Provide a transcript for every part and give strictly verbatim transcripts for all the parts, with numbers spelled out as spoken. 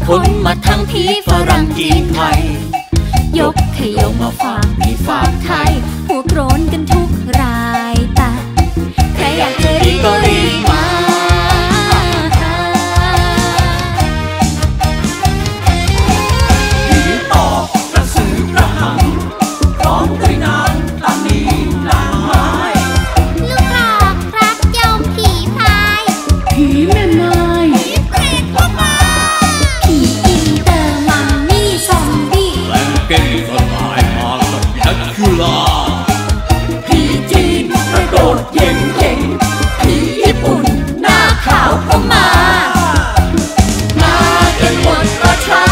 คนมาทั้งผีฝรั่งจีนไทยยกขยงมาฝากผีฝากไทยหัวโกรนกันทุกรายแต่ใครอยากจะรีก็รีมาผีปอบกระสือกระหังพร้อมด้วยนางตานีนางไม้ลูกหลอกรักยมผีพายผีแม่ไม้ผีเปรตก็มาผีอินเตอร์มัมมี่ซอมบี้แลงเก้สลายมากับแดร็กคูล่าผีจีนกระโดดเย่งเย่งผีญี่ปุ่นหน้าขาวก็มามากันหมดประชา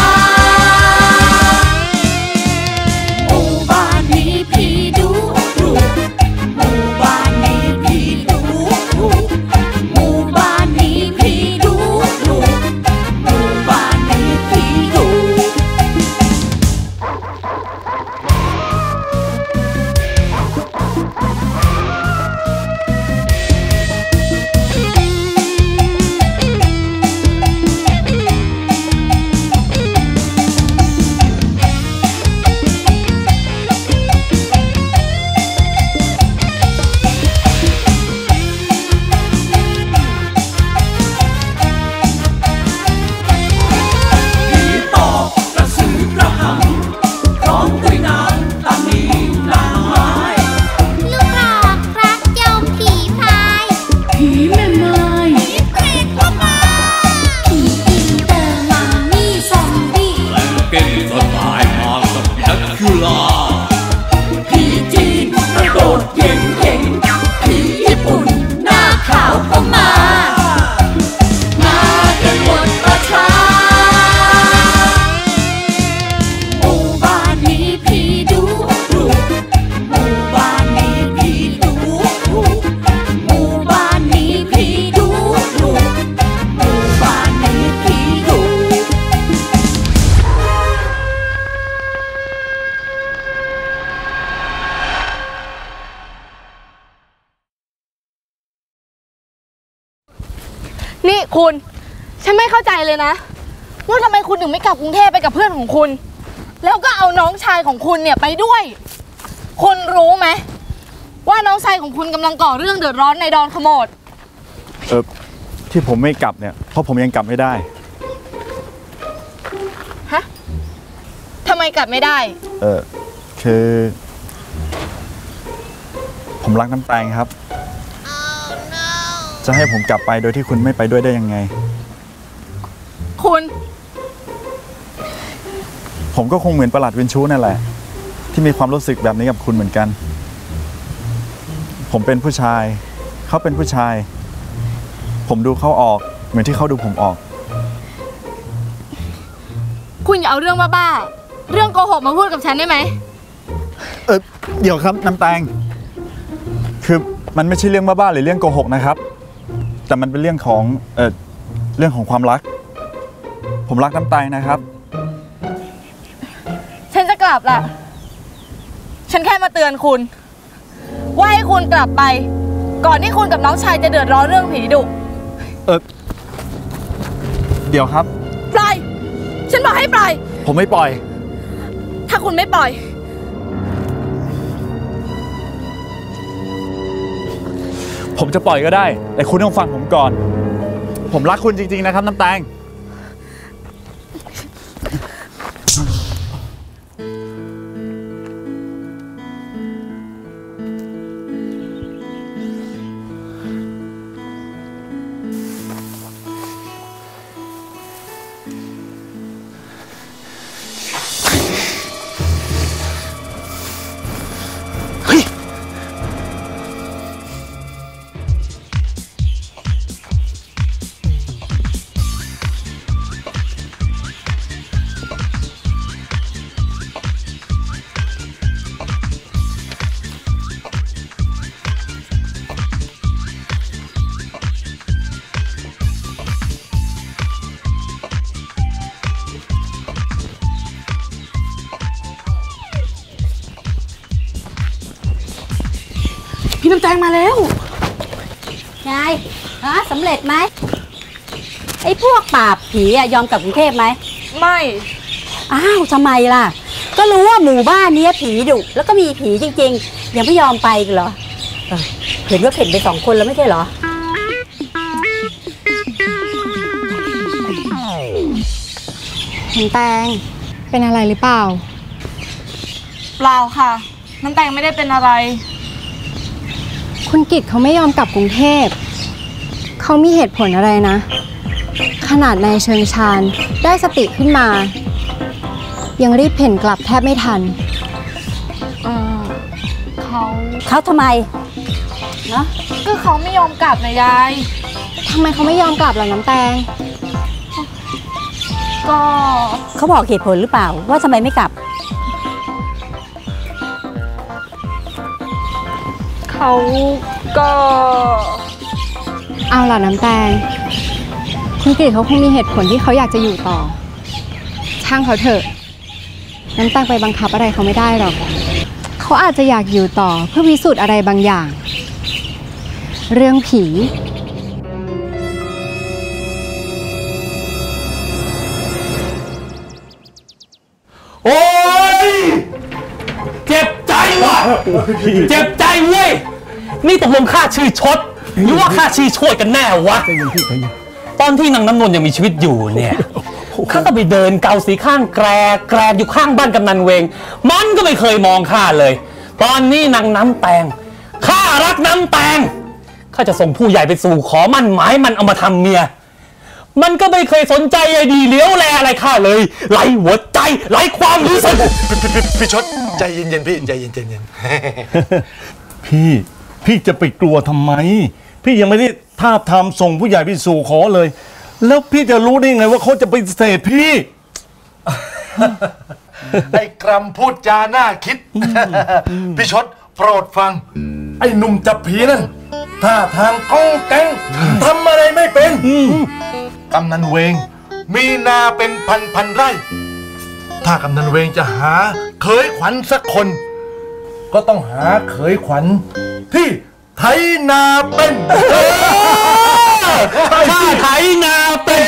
หมู่บ้านนี้ผีดุดุหมู่บ้านนี้ผีดุดุหมู่บ้านนี้ผีดุดุหมู่บ้านนี้ผีดุผีปอบกระสือกระหังพร้อมด้วยนางตานีนางไม้ลูกหลอกรักยมผีพายผีแม่ไม้ผีเปรตก็มาผีอินเตอร์มัมมี่ซอมบี้แลงเก้สลายมากับแดร็กคูล่าผีจีนกระโดดเย่งเย่งผีญี่ปุ่นหน้าขาวก็มามากันหมดประชาหมู่บ้านนี้ผีดุดุหมู่บ้านนี้ผีดุดุหมู่บ้านนี้ผีดุดุหมู่บ้านนี้ผีดุนี่คุณฉันไม่เข้าใจเลยนะว่าทำไมคุณถึงไม่กลับกรุงเทพไปกับเพื่อนของคุณ แล้วก็เอาน้องชายของคุณเนี่ยไปด้วย คุณรู้ไหมว่าน้องชายของคุณกำลังก่อเรื่องเดือดร้อนในดอนขโมดเออที่ผมไม่กลับเนี่ยเพราะผมยังกลับไม่ได้ฮะทำไมกลับไม่ได้เออคือ ผมรักน้ำแตงครับ จะให้ผมกลับไปโดยที่คุณไม่ไปด้วยได้ยังไงคุณผมก็คงเหมือนประหลัดวินชูนั่นแหละที่มีความรู้สึกแบบนี้กับคุณเหมือนกัน ผมเป็นผู้ชายเขาเป็นผู้ชาย ผมดูเขาออกเหมือนที่เขาดูผมออกคุณอย่าเอาเรื่องบ้าๆเรื่องโกหกมาพูดกับฉันได้ไหมเออเดี๋ยวครับน้ำแตงคือมันไม่ใช่เรื่องบ้าๆหรือเรื่องโกหกนะครับแต่มันเป็นเรื่องของเออเรื่องของความรักผมรักน้ำแตงนะครับฉันจะกลับล่ะฉันแค่มาเตือนคุณว่าให้คุณกลับไปก่อนที่คุณกับน้องชายจะเดือดร้อนเรื่องผีดุเออเดี๋ยวครับปล่อยฉันบอกให้ปล่อยผมไม่ปล่อยถ้าคุณไม่ปล่อยผมจะปล่อยก็ได้แต่คุณต้องฟังผมก่อนผมรักคุณจริงๆนะครับน้ำแตงพี่น้ำแตงมาแล้วไงฮะสำเร็จไหมไอ้พวกปราบผีอะยอมกลับกรุงเทพไหมไม่อ้าวทำไมล่ะก็รู้ว่าหมู่บ้านนี้ผีดุแล้วก็มีผีจริงๆยังไม่ยอมไปกันเหรอเออเห็นว่าเข็นไปสองคนแล้วไม่ใช่เหรอน้ำแตงเป็นอะไรหรือเปล่าเปล่าค่ะน้ำแตงไม่ได้เป็นอะไรคุณกิตเขาไม่ยอมกลับกรุงเทพเขามีเหตุผลอะไรนะขนาดนายเชิงชาญได้สติขึ้นมายังรีบเพ่นกลับแทบไม่ทันเออเขาเขาทำไมเนาะก็เขาไม่ยอมกลับนะยายทำไมเขาไม่ยอมกลับล่ะน้ำแตงก็เขาบอกเหตุผลหรือเปล่าว่าทำไมไม่กลับเขาก็เอาล่ะน้ำแตงคุณกิตเขาคงมีเหตุผลที่เขาอยากจะอยู่ต่อช่างเขาเถอะน้ำแตงไปบังคับอะไรเขาไม่ได้หรอกเขาอาจจะอยากอยู่ต่อเพื่อพิสูจน์อะไรบางอย่างเรื่องผีโอ้ยเจ็บใจว่ะเจ็บใจเว้ยนี่ตกลงค่าชื่อชดหรือว่าค่าชื่อช่วยกันแน่วะตอนที่นางน้ำนวลยังมีชีวิตอยู่เนี่ยข้าก็ไปเดินเกาสีข้างแกรแกรอยู่ข้างบ้านกำนันเวงมันก็ไม่เคยมองข้าเลยตอนนี้นางน้ำแตงข้ารักน้ำแตงข้าจะส่งผู้ใหญ่ไปสู่ขอมั่นหมายมันเอามาทำเมียมันก็ไม่เคยสนใจไอ้ดีเลี้ยวแลอะไรข้าเลยไร้หัวใจไร้ความรู้สึกพี่ชดใจเย็นๆพี่ใจเย็นใจเย็นพี่พี่จะไปกลัวทำไมพี่ยังไม่ได้ทาบทามส่งผู้ใหญ่ไปสู่ขอเลยแล้วพี่จะรู้ได้ไงว่าเขาจะไปเสดพี่ไอ้กรำพูดจาหน้าคิดพี่ชดโปรดฟังไอ้หนุ่มจับผีนั่นท่าทางก้องแกงทำอะไรไม่เป็นกำนันเวงมีนาเป็นพันพันไร่ถ้ากำนันเวงจะหาเคยขวัญสักคนก็ต้องหาเคยขวัญที่ไถนาเป็นถ้าไถนาเป็น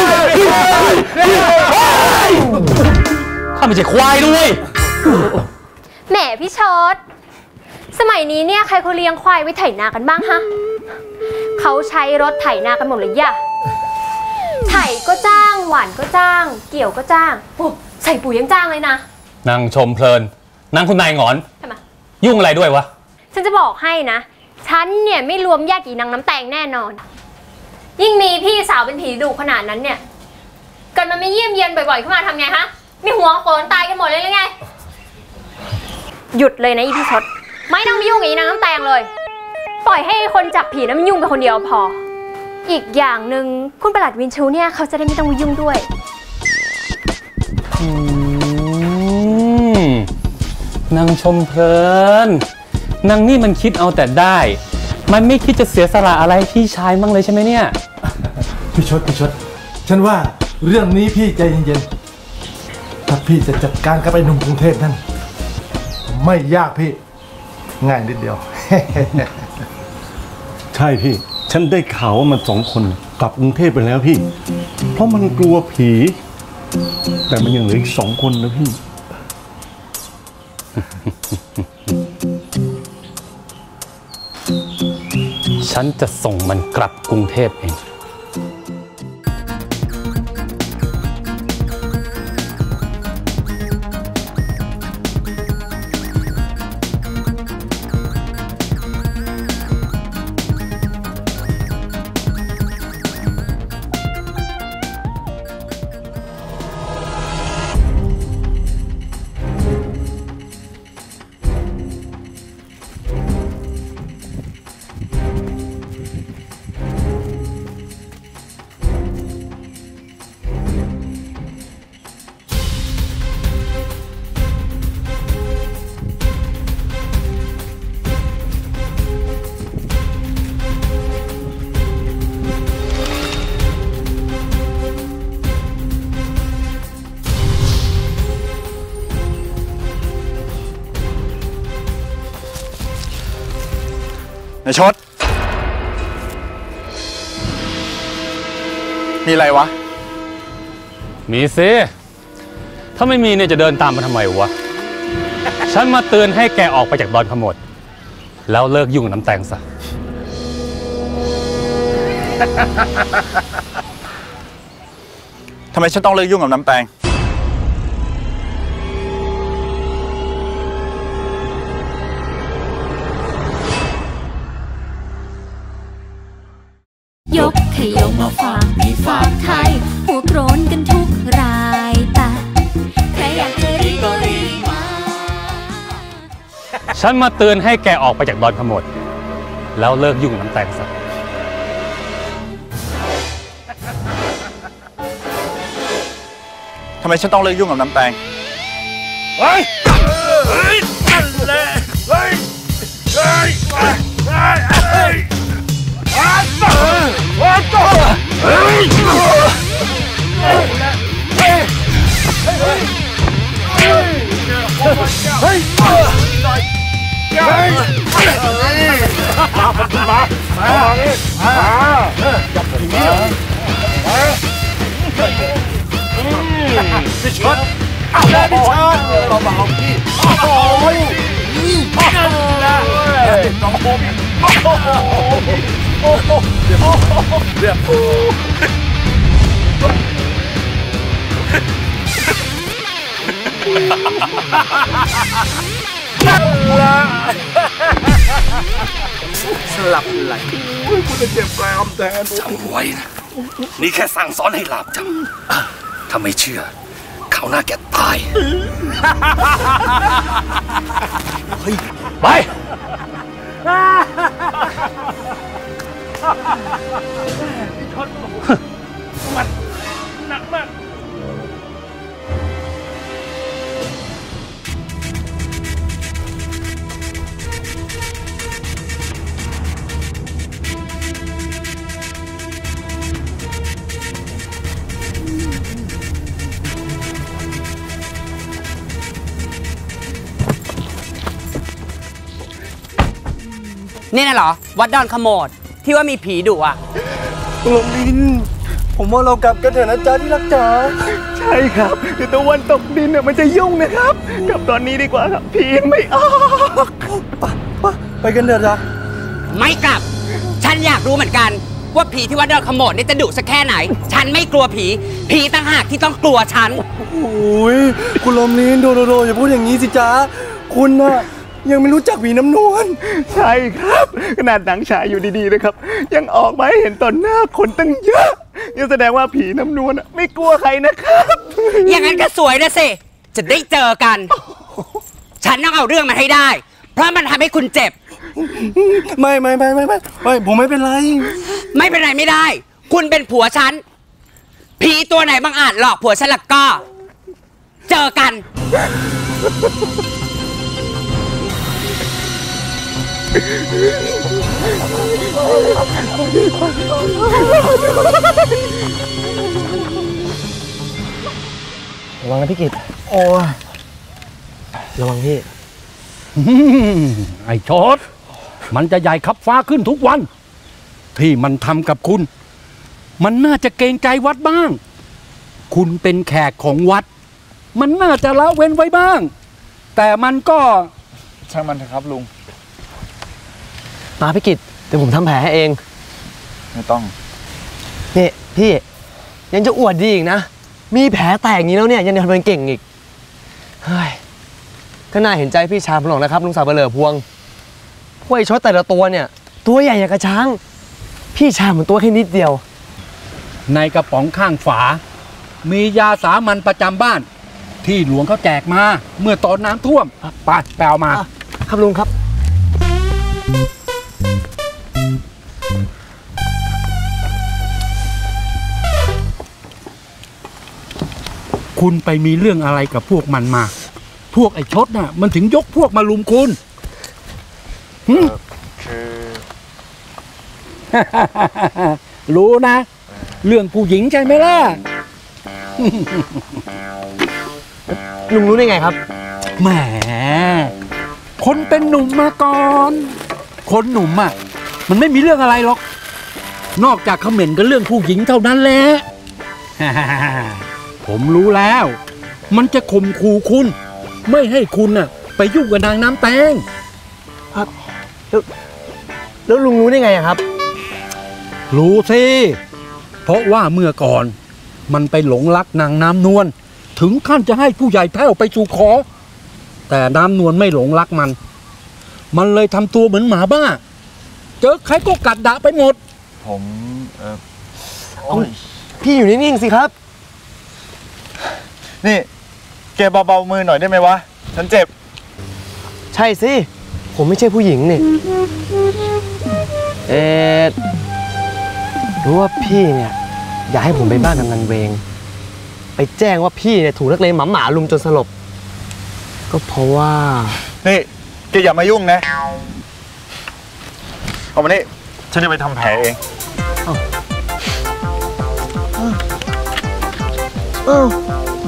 ข้าไม่ใช่ควายด้วยแหมพี่ชดสมัยนี้เนี่ยใครเขาเลี้ยงควายไว้ไถนากันบ้างฮะเขาใช้รถไถนากันหมดเลยย่ะไถก็จ้างหวานก็จ้างเกี่ยวก็จ้างใส่ปุ๋ยยังจ้างเลยนะนางชมเพลินนางคุณนายหงอนทำไมยุ่งอะไรด้วยวะฉันจะบอกให้นะฉันเนี่ยไม่รวมญาตินางน้ำแตงแน่นอนยิ่งมีพี่สาวเป็นผีดุขนาดนั้นเนี่ยเกิดมันไม่เยี่ยมเยียนบ่อยๆขึ้นมาทำไงฮะมีหัวโขนตายกันหมดเลยหรือไงหยุดเลยนะอีพี่ชดไม่ต้องไปยุ่งกับอีนางน้ำแตงเลยปล่อยให้คนจับผีนั้นมันยุ่งไปคนเดียวพออีกอย่างหนึ่งคุณประหลัดวินชูเนี่ยเขาจะได้ไม่ต้องไปยุ่งด้วยนางชมเพลินนางนี่มันคิดเอาแต่ได้มันไม่คิดจะเสียสละอะไรพี่ชายมั่งเลยใช่ไหมเนี่ยพี่ชดพี่ชดฉันว่าเรื่องนี้พี่ใจเย็นๆถ้าพี่จะจัดการกับไอ้หนุ่มกรุงเทพนั่นไม่ยากพี่ง่ายนิดเดียวใช่พี่ฉันได้ข่าวว่ามันสองคนกลับกรุงเทพไปแล้วพี่เพราะมันกลัวผีแต่มันยังเหลืออีกสองคนนะพี่ฉันจะส่งมันกลับกรุงเทพเองนายชดมีอะไรวะมีสิถ้าไม่มีเนี่ยจะเดินตามมาทำไมวะ ฉันมาเตือนให้แกออกไปจากดอนขมวดแล้วเลิกยุ่งน้ำแตงซะทำไมฉันต้องเลิกยุ่งกับน้ำแตงยกขยงมาฝากพี่ฝากใครหัวโกรนกันทุกรายแต่ใครอยากจะรีก็รีมาฉันมาเตือนให้แกออกไปจากดอนขมวดแล้วเลิกยุ่งน้ำแตงซะทำไมฉันต้องเลิกยุ่งกับน้ำแตงเฮ้ยเฮ้ยนั่นแหละเฮ้ยเฮ้ยเฮ้ยเฮ้ยเฮ้ยอ้าวโอ้โหเฮ้ยเฮ้ยเฮ้ยเฮ้ยเฮ้ยเฮ้ยมามามามาจับผมมาพี่ชดเอาเลยพี่ชดเบาๆพี่โอ้ยนั่นแหละน้องผมโอ้โหโอ้โหเดี๋ยวเดี๋ยวนั่นแหละสลับไหลอุ้ยกูจะเจ็บแรมแทนจำไว้นะนี่แค่สั่งสอนให้หลับจำถ้าไม่เชื่อเขาหน้าแกตายไปมันหนักมากนี่น่ะเหรอวัดดอนขโมดที่ว่ามีผีดุอ่ะลมลินผมว่าเรากลับกันเถอะนะจ๊ะที่รักจ๋าใช่ครับเดี๋ยวตะวันตกดินเนี่ยมันจะยุ่งนะครับกลับตอนนี้ดีกว่าครับผีไม่ออกไปไปไปกันเถอะจ๊ะไม่กลับฉันอยากรู้เหมือนกันว่าผีที่วัดดอนขโมดนี่จะดุสักแค่ไหนฉันไม่กลัวผีผีต่างหากที่ต้องกลัวฉันโอ้ยคุณลมลินโดโดโดอย่าพูดอย่างนี้สิจ๊ะคุณน่ะยังไม่รู้จักผีน้ำนวลใช่ครับขนาดหนังฉายอยู่ดีๆนะครับยังออกมาให้เห็นตอนหน้าคนตั้งเยอะยังแสดงว่าผีน้ำนวลไม่กลัวใครนะครับอย่างนั้นก็สวยนะสิจะได้เจอกันฉันต้องเอาเรื่องมาให้ได้เพราะมันทำให้คุณเจ็บไม่ไม่ไม่ไม่ไม่ไม่ผมไม่เป็นไรไม่เป็นไรไม่ได้คุณเป็นผัวฉันผีตัวไหนบางอาจหลอกผัวฉันละก็เจอกันระวังนะพี่กิตโอ้ยระวังพี่ไอ้ชดมันจะใหญ่ขับฟ้าขึ้นทุกวันที่มันทำกับคุณมันน่าจะเกรงใจวัดบ้างคุณเป็นแขกของวัดมันน่าจะละเว้นไว้บ้างแต่มันก็ช่างมันเถอะครับลุงมาพี่กิตเดี๋ยวผมทำแผลให้เองไม่ต้องนี่พี่ยังจะอวดดีอีกนะมีแผลแตกอย่างนี้แล้วเนี่ยยังทำเป็นเก่งอีกเฮ้ยก็น่าเห็นใจพี่ชามหรอกนะครับลุงสาวเบลอพวงพวกไอ้ชดแต่ละตัวเนี่ยตัวใหญ่อย่างกระช้างพี่ชามมันตัวแค่นิดเดียวในกระป๋องข้างฝามียาสามัญประจำบ้านที่หลวงเขาแจกมาเมื่อตอนน้ำท่วมไปแปลมาครับลุงครับคุณไปมีเรื่องอะไรกับพวกมันมาพวกไอ้ชดน่ะมันถึงยกพวกมาลุมคุณคือรู้นะเรื่องผู้หญิงใช่ไหมล่ะลุงรู้ได้ไงครับแหมคนเป็นหนุ่มมาก่อนคนหนุ่มอ่ะมันไม่มีเรื่องอะไรหรอกนอกจากคอมเมนต์กันเรื่องผู้หญิงเท่านั้นแหละ ผมรู้แล้วมันจะข่มขู่คุณ ไม่ให้คุณน่ะไปยุ่งกับนางน้ำแตงครับแล้วแล้วลุงรู้ได้ไงอะครับรู้สิเพราะว่าเมื่อก่อนมันไปหลงรักนางน้ำนวลถึงขั้นจะให้ผู้ใหญ่แพ้วไปสู่ขอ แต่น้ำนวลไม่หลงรักมัน มันเลยทำตัวเหมือนหมาบ้าเจอใครก็กัดด่าไปหมดผมเออพี่อยู่นิ่งๆสิครับนี่แกเบาๆมือหน่อยได้ไหมวะฉันเจ็บใช่สิผมไม่ใช่ผู้หญิงนี่เอ๊ะรู้ว่าพี่เนี่ยอยากให้ผมไปบ้านกำนันเวงไปแจ้งว่าพี่เนี่ยถูกนักเลงหมาหมาลุมจนสลบก็เพราะว่านี่แกอย่ามายุ่งนะเอามานี่ฉันจะไปทำแผลเองอ้าวอ้าว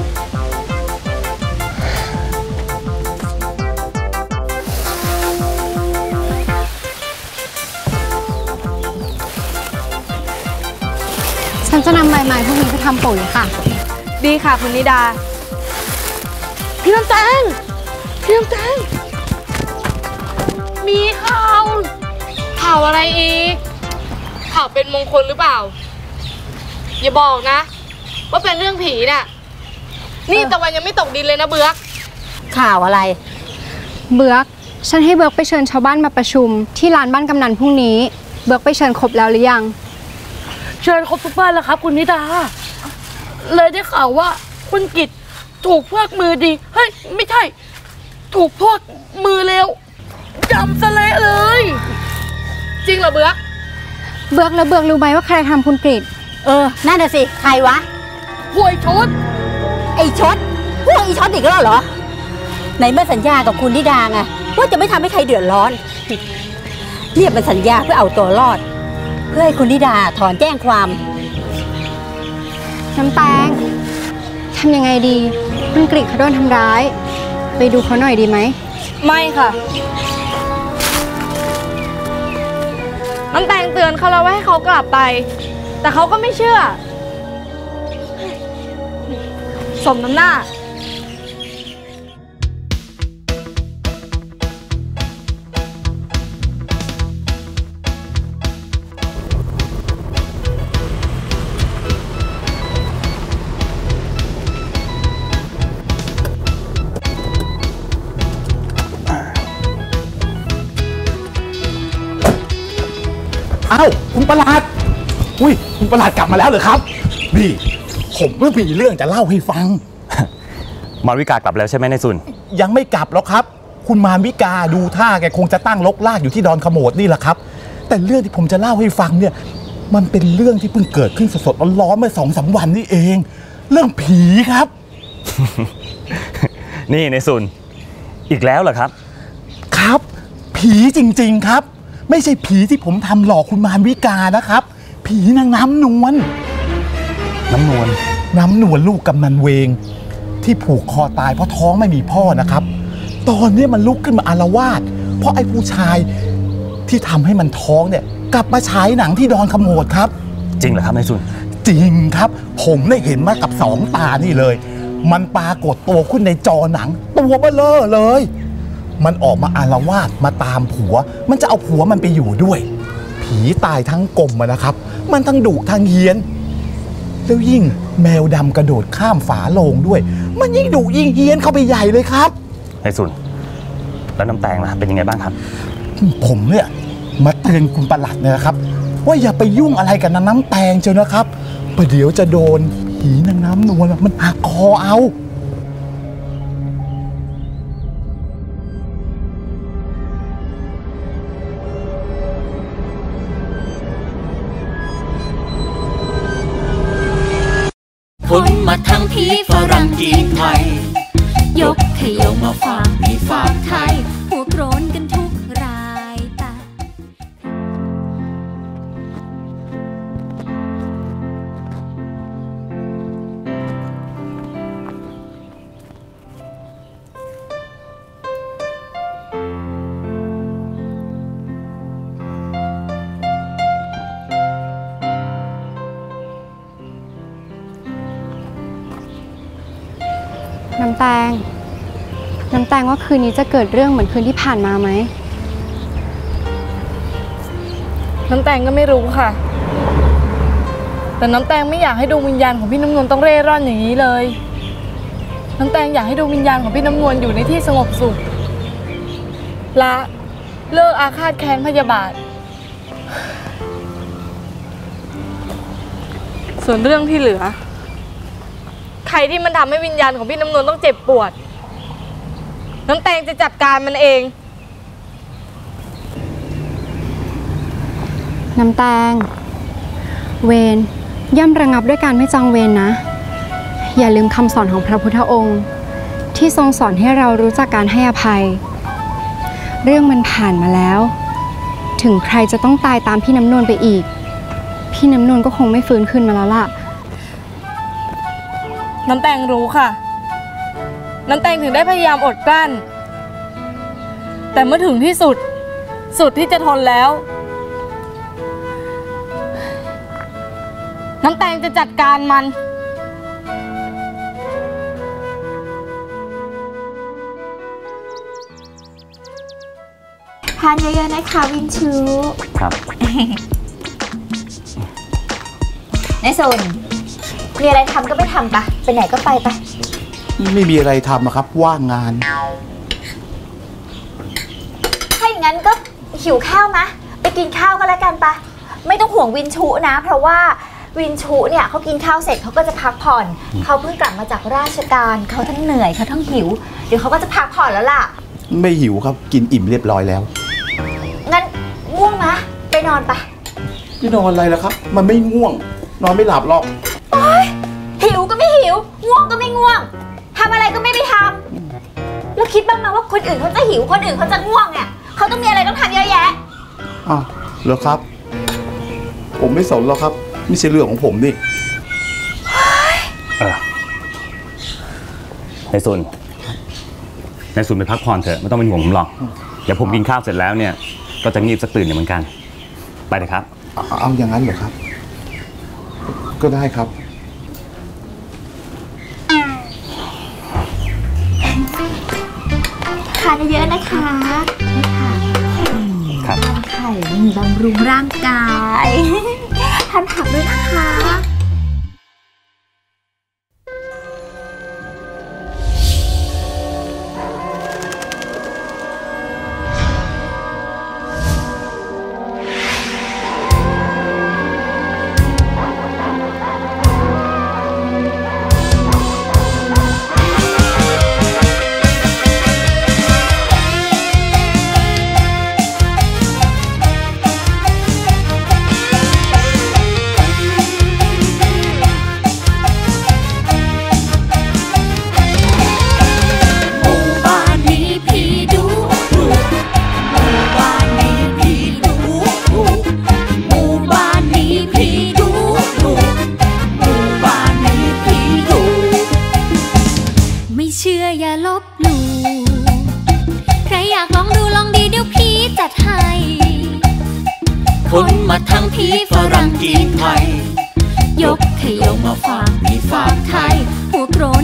ฉันจะนำใบไม้พวกนี้ไปทำปุ๋ยค่ะดีค่ะคุณนิดาพี่น้ำแตงพี่น้ำแตงมีข่าวข่าวอะไรอีกข่าวเป็นมงคลหรือเปล่าอย่าบอกนะว่าเป็นเรื่องผีน่ะนี่ตะวันยังไม่ตกดินเลยนะเบือกข่าวอะไรเบือกฉันให้เบือกไปเชิญชาวบ้านมาประชุมที่ลานบ้านกำนันพรุ่งนี้เบือกไปเชิญครบแล้วหรือยังเชิญครบทุกบ้านแล้วครับคุณนิดาเลยได้ข่าวว่าคุณกิตถูกพวกมือดีเฮ้ยไม่ใช่ถูกพวกมือเลวจำสะเละเลยจริงเหรอเบือกเบือกแล้วเบือกรู้ไหมว่าใครทำคุณกฤษเออนั่นน่ะสิใครวะห่วยชดไอ้ชดพวกไอ้ชดอีกแล้วเหรอไหนเมื่อสัญญากับคุณนิดาไงว่าจะไม่ทำให้ใครเดือดร้อนเนี่ยมันสัญญาเพื่อเอาตัวรอดเพื่อให้คุณนิดาถอนแจ้งความน้ำแตงทำยังไงดีคุณกฤษเขาโดนทำร้ายไปดูเขาหน่อยดีไหมไม่ค่ะน้ำแตงเตือนเขาแล้วว่าให้เขากลับไปแต่เขาก็ไม่เชื่อสมน้ำหน้าอ้าวคุณประหลาดอุ้ยคุณประหลาดกลับมาแล้วเหรอครับนี่ผมเพิ่งมีเรื่องจะเล่าให้ฟังมารวิกากลับแล้วใช่ไหมนายสุนยังไม่กลับหรอกครับคุณมารวิกาดูท่าแกคงจะตั้งลกลากอยู่ที่ดอนขโมดนี่แหละครับแต่เรื่องที่ผมจะเล่าให้ฟังเนี่ยมันเป็นเรื่องที่เพิ่งเกิดขึ้นสดๆร้อนๆเมื่อสองสามวันนี่เองเรื่องผีครับนี่นายสุนอีกแล้วเหรอครับครับผีจริงๆครับไม่ใช่ผีที่ผมทำหลอกคุณมารวิกานะครับผีนางน้ำนวลน้ำนวลน้ำนวลลูกกำนันเวงที่ผูกคอตายเพราะท้องไม่มีพ่อนะครับตอนนี้มันลุกขึ้นมาอาละวาดเพราะไอ้ผู้ชายที่ทำให้มันท้องเนี่ยกลับมาฉายหนังที่ดอนขโมดครับจริงเหรอครับนายสุนจริงครับผมได้เห็นมากับสองตานี่เลยมันปรากฏตัวขึ้นในจอหนังตัวเบ้อเร่อเลยมันออกมาอาละวาดมาตามผัวมันจะเอาผัวมันไปอยู่ด้วยผีตายทั้งกลมนะครับมันทั้งดุทั้งเฮี้ยนแล้วยิ่งแมวดำกระโดดข้ามฝาโลงด้วยมันยิ่งดุยิ่งเฮี้ยนเข้าไปใหญ่เลยครับนายสุนแล้วน้ำแตงล่ะเป็นยังไงบ้างครับผมเนี่ยมาเตือนคุณประหลัดเนี่ยนะครับว่าอย่าไปยุ่งอะไรกับน้ำแตงเจ้านะครับประเดี๋ยวจะโดนผีนางน้ำนวลมันหักคอเอาคนมาทั้งผีฝรั่งจีนไทยยกขยงมาฝากผีฝากไทยหัวโกรนกันทุกรายแต่น้ำแตงน้ำแตงว่าคืนนี้จะเกิดเรื่องเหมือนคืนที่ผ่านมาไหมน้ำแตงก็ไม่รู้ค่ะแต่น้ำแตงไม่อยากให้ดวงวิญญาณของพี่น้ำนวลต้องเร่ร่อนอย่างนี้เลยน้ำแตงอยากให้ดวงวิญญาณของพี่น้ำนวลอยู่ในที่สงบสุขละเลิกอาฆาตแค้นพยาบาทส่วนเรื่องที่เหลือใครที่มันทำให้วิญญาณของพี่น้ำนวลต้องเจ็บปวดน้ำแตงจะจัดการมันเองน้ำแตงเวรย่อมระงับด้วยการไม่จองเวรนะ อย่าลืมคำสอนของพระพุทธองค์ที่ทรงสอนให้เรารู้จักการให้อภัยเรื่องมันผ่านมาแล้วถึงใครจะต้องตายตามพี่น้ำนวลไปอีกพี่น้ำนวลก็คงไม่ฟื้นขึ้นมาแล้วล่ะน้ำแตงรู้ค่ะน้ำแตงถึงได้พยายามอดกลั้นแต่เมื่อถึงที่สุดสุดที่จะทนแล้วน้ำแตงจะจัดการมันทานเยอะๆนะคะวินชูครับในส่วนมีอะไรทำก็ไปทำปะไปไหนก็ไปปะไม่มีอะไรทำอะครับว่างงานถ้าอย่างนั้นก็หิวข้าวมะไปกินข้าวก็แล้วกันปะไม่ต้องห่วงวินชูนะเพราะว่าวินชูเนี่ยเขากินข้าวเสร็จเขาก็จะพักผ่อนเขาเพิ่งกลับมาจากราชการเขาทั้งเหนื่อยเขาทั้งหิวเดี๋ยวเขาก็จะพักผ่อนแล้วล่ะไม่หิวครับกินอิ่มเรียบร้อยแล้วงั้นง่วงมะไปนอนปะจะนอนอะไรล่ะครับมันไม่ง่วงนอนไม่หลับหรอกโอ๊ยหิวก็ไม่หิวง่วงก็ไม่ง่วงทำอะไรก็ไม่ไปทำแล้วคิดบ้างนะว่าคนอื่นเขาจะหิวคนอื่นเขาจะง่วงเนี่ยเขาต้องมีอะไรต้องทำเยอะแยะอ้าวเหรอครับผมไม่สนหรอกครับไม่ใช่เรื่องของผมนี่ในส่วนในส่วนไปพักผ่อนเถอะไม่ต้องเป็นห่วงผมหรอกเดี๋ยวผมกินข้าวเสร็จแล้วเนี่ยก็จะงีบสักตื่นเหมือนกันไปเลยครับเอาอย่างนั้นเหรอครับก็ได้ครับทานเยอะๆนะคะครับทานไข่บำรุงร่างกายทานผักด้วยนะคะคนมาทั้งผีฝรั่งจีนไทยยกขยงมาฝากผีฝากไทยหัวโกร